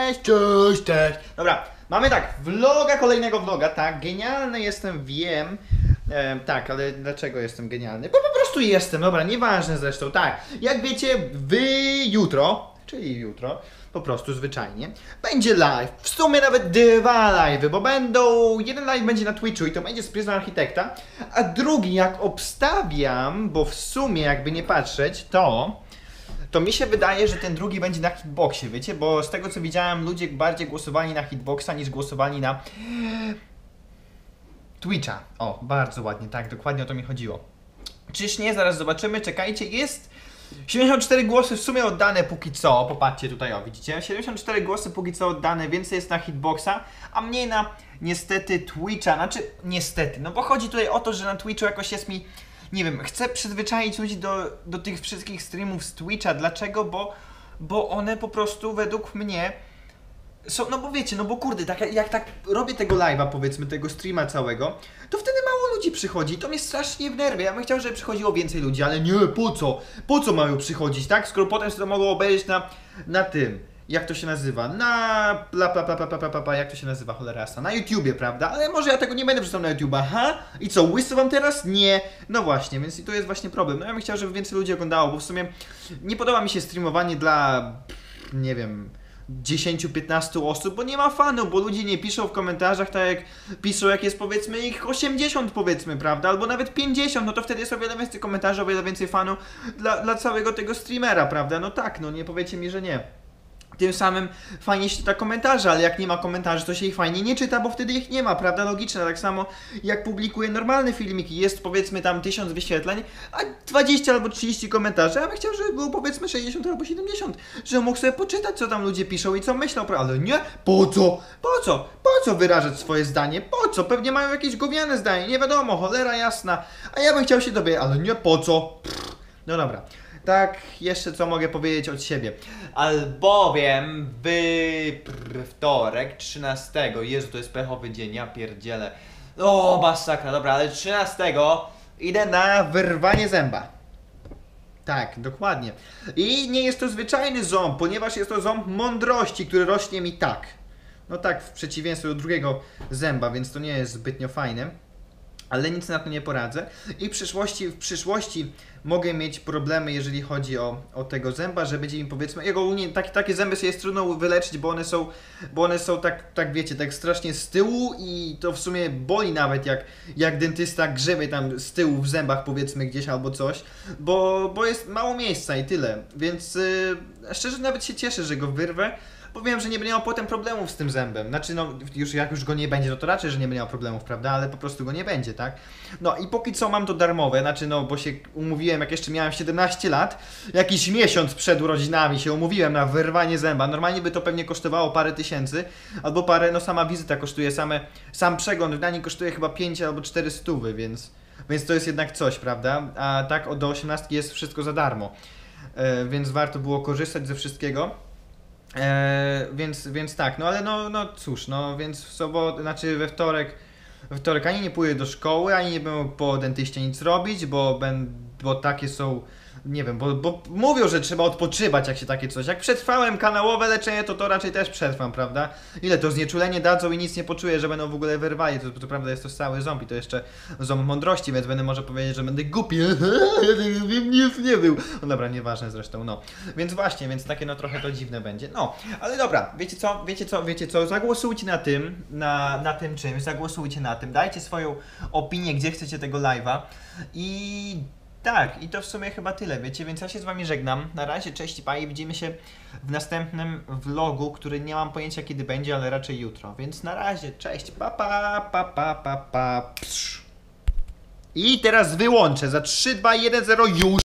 cześć, cześć, cześć. Dobra, mamy tak, kolejnego vloga, tak, genialny jestem, wiem. Tak, ale dlaczego jestem genialny? Bo po prostu jestem, dobra, nieważne zresztą, tak. Jak wiecie, jutro, po prostu zwyczajnie, będzie live, w sumie nawet 2 live'y, bo jeden live będzie na Twitchu i to będzie z Pryzma Architekta, a drugi jak obstawiam, bo w sumie jakby nie patrzeć, to mi się wydaje, że ten drugi będzie na Hitboxie, wiecie, bo z tego co widziałem, ludzie bardziej głosowali na Hitboxa niż głosowali na Twitcha. O, bardzo ładnie, tak, dokładnie o to mi chodziło. Czyż nie? Zaraz zobaczymy, czekajcie, jest 74 głosy w sumie oddane póki co, popatrzcie tutaj, o widzicie, 74 głosy póki co oddane, więcej jest na Hitboxa, a mniej na niestety Twitcha, znaczy niestety, no bo chodzi tutaj o to, że na Twitchu jakoś jest mi, nie wiem, chcę przyzwyczaić ludzi do tych wszystkich streamów z Twitcha, dlaczego? Bo one po prostu według mnie są, no bo wiecie, no bo kurde, tak, jak tak robię tego live'a, powiedzmy, tego streama całego, to wtedy mało ludzi przychodzi i to mnie strasznie wnerwia. Ja bym chciał, żeby przychodziło więcej ludzi, ale nie, po co? Po co mają przychodzić, tak? Skoro potem sobie to mogą obejrzeć na tym, jak to się nazywa, jak to się nazywa, cholera jasna, na YouTubie, prawda? Ale może ja tego nie będę wrzucał na YouTube'a, ha? I co, łysy wam teraz? Nie. No właśnie, więc i to jest właśnie problem. No ja bym chciał, żeby więcej ludzi oglądało, bo w sumie nie podoba mi się streamowanie dla, nie wiem, 10-15 osób, bo nie ma fanów, bo ludzie nie piszą w komentarzach tak jak piszą, jak jest powiedzmy ich 80 powiedzmy, prawda, albo nawet 50, no to wtedy jest o wiele więcej komentarzy, o wiele więcej fanów dla całego tego streamera, prawda, no tak, no nie powiecie mi, że nie. Tym samym fajnie się czyta komentarze, ale jak nie ma komentarzy, to się ich fajnie nie czyta, bo wtedy ich nie ma, prawda? Logiczne, tak samo jak publikuję normalny filmik i jest powiedzmy tam 1000 wyświetleń, a 20 albo 30 komentarzy, ja bym chciał, żeby było powiedzmy 60 albo 70, żebym mógł sobie poczytać, co tam ludzie piszą i co myślą, ale nie, po co? Po co? Po co wyrażać swoje zdanie? Po co? Pewnie mają jakieś gówniane zdanie, nie wiadomo, cholera jasna, a ja bym chciał się dowiedzieć, ale nie, po co? No dobra. Tak, jeszcze co mogę powiedzieć od siebie. Albowiem wtorek 13, Jezu, to jest pechowy dzień, ja pierdzielę. O, masakra, dobra, ale 13 idę na wyrwanie zęba. Tak, dokładnie. I nie jest to zwyczajny ząb, ponieważ jest to ząb mądrości, który rośnie mi tak. No tak, w przeciwieństwie do drugiego zęba, więc to nie jest zbytnio fajne. Ale nic na to nie poradzę i w przyszłości mogę mieć problemy, jeżeli chodzi o tego zęba, że będzie mi powiedzmy, jego ogólnie takie zęby sobie jest trudno wyleczyć, bo one są tak wiecie, tak strasznie z tyłu i to w sumie boli nawet jak dentysta grzebie tam z tyłu w zębach powiedzmy gdzieś albo coś, bo jest mało miejsca i tyle, więc szczerze nawet się cieszę, że go wyrwę. Bo wiem, że nie będzie miał potem problemów z tym zębem. Znaczy, no, jak już go nie będzie, no to raczej, że nie będzie miał problemów, prawda? Ale po prostu go nie będzie, tak? No i póki co mam to darmowe, znaczy, no, bo się umówiłem, jak jeszcze miałem 17 lat, jakiś miesiąc przed urodzinami się umówiłem na wyrwanie zęba. Normalnie by to pewnie kosztowało parę tysięcy, albo parę, no sama wizyta kosztuje, sam przegląd w Danii kosztuje chyba 5 albo 400, więc to jest jednak coś, prawda? A tak, do 18 jest wszystko za darmo. Więc warto było korzystać ze wszystkiego. Więc tak, no ale no cóż, no więc w sobotę, znaczy we wtorek ani nie pójdę do szkoły, ani nie będę po dentyście nic robić, bo takie są, nie wiem, bo mówią, że trzeba odpoczywać, jak się takie coś. Jak przetrwałem kanałowe leczenie, to raczej też przetrwam, prawda? Ile to znieczulenie dadzą i nic nie poczuję, że będą w ogóle wyrwali. To prawda jest to cały ząb i to jeszcze ząb mądrości, więc będę może powiedzieć, że będę głupi. Nic nie był. No dobra, nieważne zresztą, no. Więc właśnie, więc takie no trochę to dziwne będzie. No, ale dobra, wiecie co? Zagłosujcie na tym, na tym czymś, zagłosujcie na tym, dajcie swoją opinię, gdzie chcecie tego live'a i tak, i to w sumie chyba tyle, wiecie, więc ja się z wami żegnam. Na razie, cześć i pa i widzimy się w następnym vlogu, który nie mam pojęcia kiedy będzie, ale raczej jutro. Więc na razie, cześć, pa pa, pa pa pa pa. Psz. I teraz wyłączę za 3, 2, 1, 0 już.